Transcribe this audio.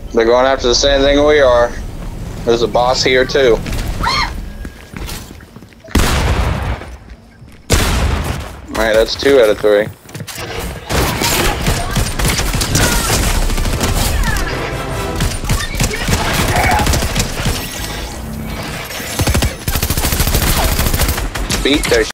They're going after the same thing we are. There's a boss here too. Alright, that's 2 out of 3. Beat their